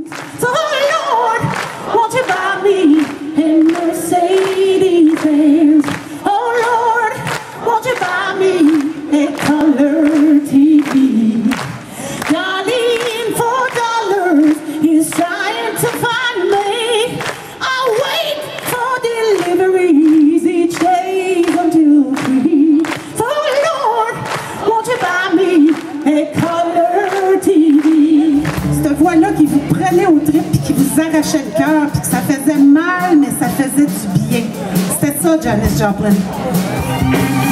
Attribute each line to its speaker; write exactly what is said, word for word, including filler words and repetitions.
Speaker 1: So Lord, won't you buy me a Mercedes Benz? Oh Lord, won't you buy me a color T V? Darling, four dollars is trying to find me. I wait for deliveries each day until three. So Lord, won't you buy me a color T V? Cette voix-là qui vous prenait au trip et qui vous arrachait le cœur, puis que ça faisait mal, mais ça faisait du bien. C'était ça, Janis Joplin.